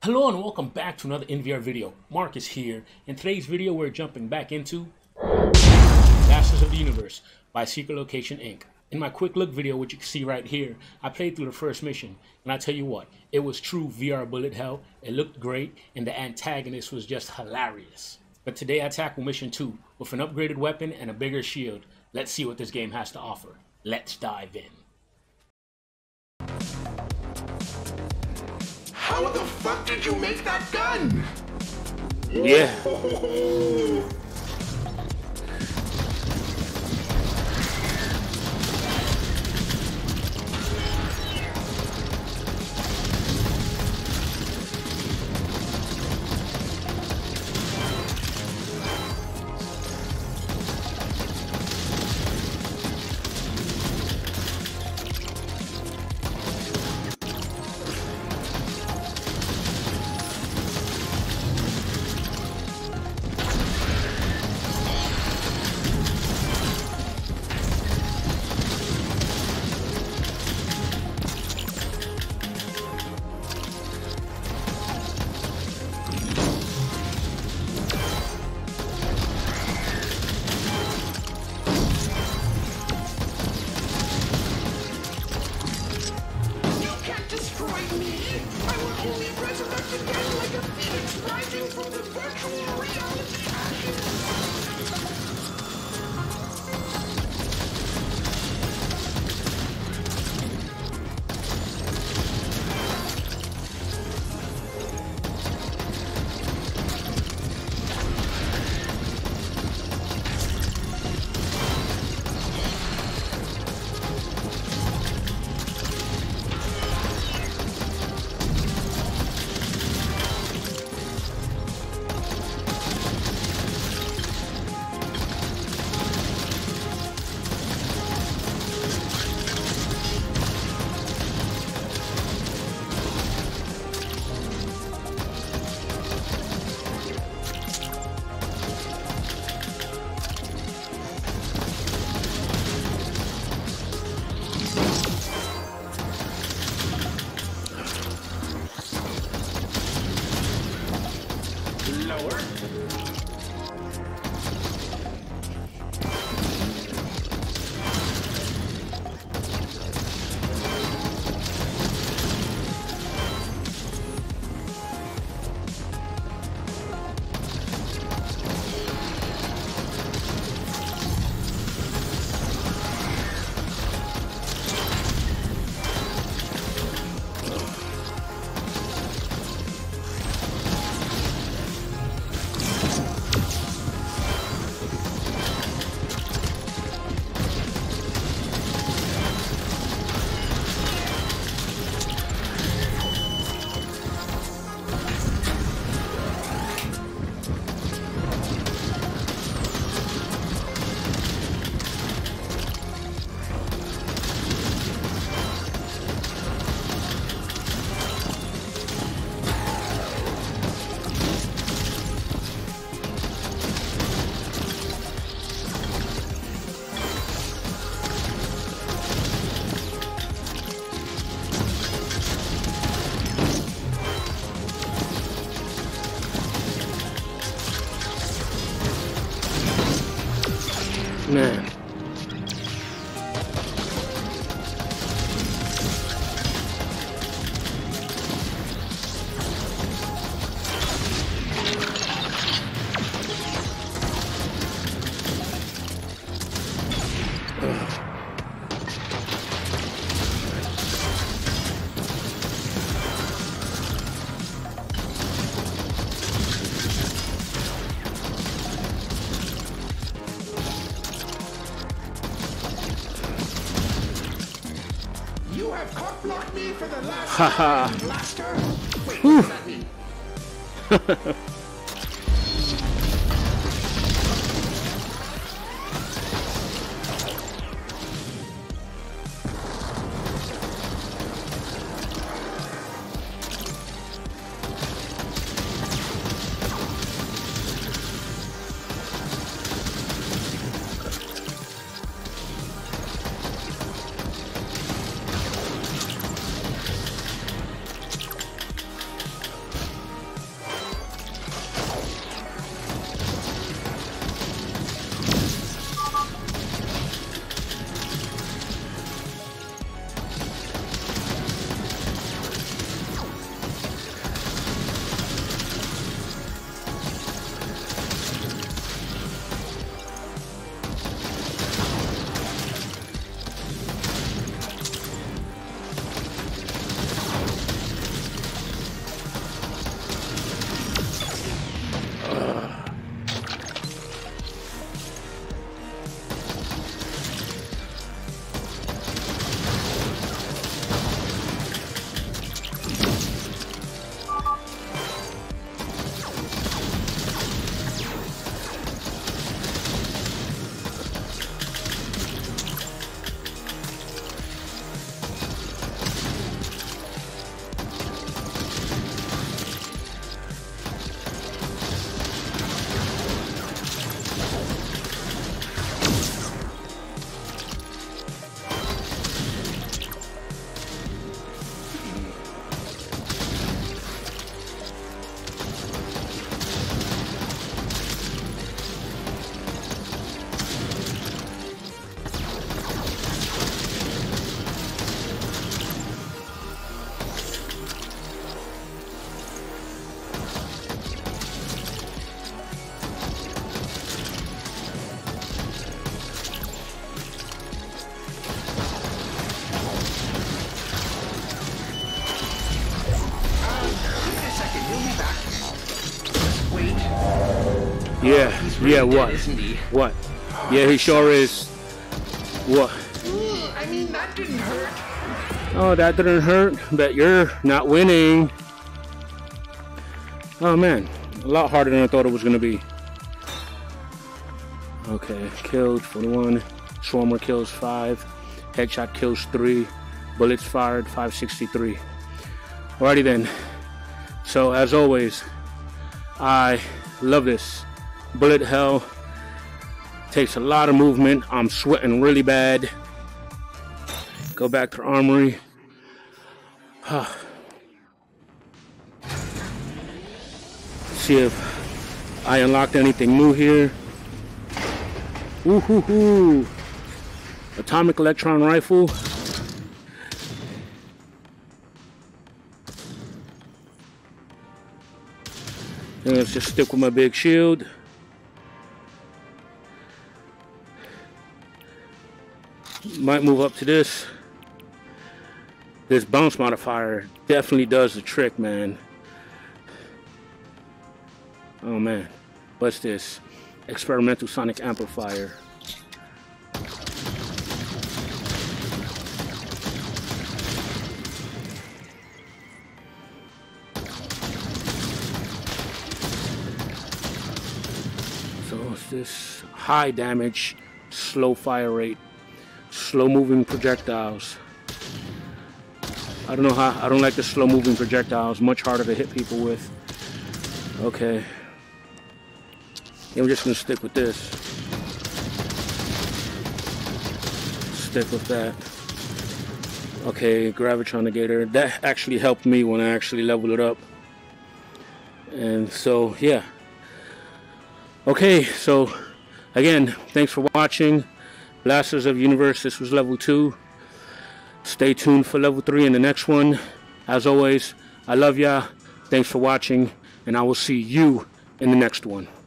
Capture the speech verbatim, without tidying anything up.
Hello and welcome back to another N V R video. Marcus here. In today's video we're jumping back into Masters of the Universe by Secret Location Incorporated. In my quick look video, which you can see right here, I played through the first mission, and I tell you what, it was true V R bullet hell. It looked great, and the antagonist was just hilarious. But today I tackle mission two with an upgraded weapon and a bigger shield. Let's see what this game has to offer. Let's dive in. How the fuck did you make that gun? Yeah. Man. You have cock blocked me for the last Haha. time, blaster. Wait, what does that mean? Yeah, He's really yeah, dead, what? isn't he? What? Yeah, he sure is. What? Mm, I mean, that didn't hurt. Oh, that didn't hurt, but you're not winning. Oh man, a lot harder than I thought it was gonna be. Okay, killed forty-one, Swarmer kills five, headshot kills three, bullets fired five sixty-three. Alrighty then. So as always, I love this. Bullet hell takes a lot of movement. I'm sweating really bad. Go back to armory. See if I unlocked anything new here. Ooh hoo hoo. Atomic electron rifle. And let's just stick with my big shield. Might move up to this. This bounce modifier definitely does the trick, man. Oh man, what's this? Experimental sonic amplifier. So what's this? High damage, slow fire rate, slow moving projectiles. I don't know how, I don't like the slow moving projectiles, much harder to hit people with. Okay. Yeah, I'm just gonna stick with this. Stick with that. Okay, Gravitron Negator. That actually helped me when I actually leveled it up. And so, yeah. Okay, so again, thanks for watching. Blasters of Universe, this was level two. Stay tuned for level three in the next one. As always, I love ya. Thanks for watching, and I will see you in the next one.